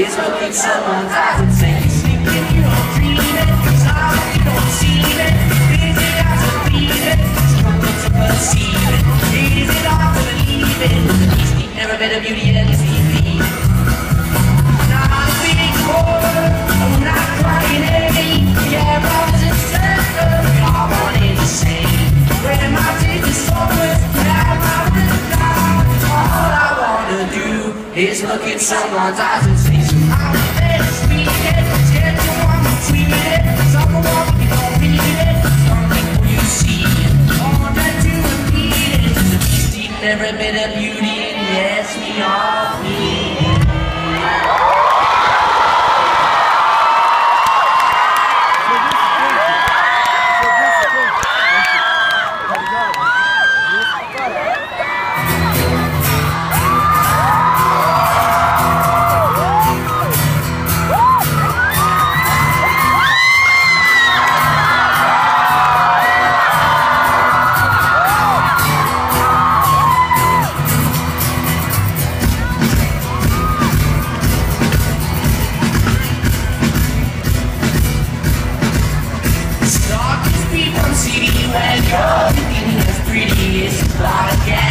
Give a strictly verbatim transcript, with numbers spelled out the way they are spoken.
It's looking someone's eyes and saying, you thinking you don't dream it, sorry you don't see it, is it hard to believe it, struggle to perceive it, is it hard to believe it, at least you've never been a beauty and T V. Not a big word, I'm not crying heavy, yeah, brothers and sisters, we all wanted the same. Where my teeth is always down, my wrist down, all I wanna do is look in someone's eyes and say, so I'm there to speak it, scared to want to tweet it, someone you don't read it, some people you see it, all that to repeat it, the beast you've never been a beauty, and yes, we all need it. When you're thinking as pretty as a lot of gas.